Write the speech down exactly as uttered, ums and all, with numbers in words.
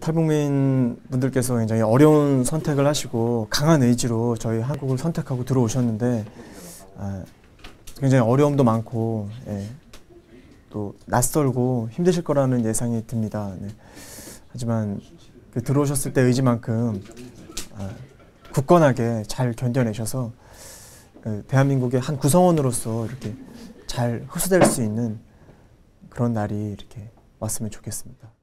탈북민 분들께서 굉장히 어려운 선택을 하시고 강한 의지로 저희 한국을 선택하고 들어오셨는데 아, 굉장히 어려움도 많고 예, 또 낯설고 힘드실 거라는 예상이 듭니다. 네. 하지만 그 들어오셨을 때 의지만큼 아, 굳건하게 잘 견뎌내셔서 그 대한민국의 한 구성원으로서 이렇게 잘 흡수될 수 있는 그런 날이 이렇게 왔으면 좋겠습니다.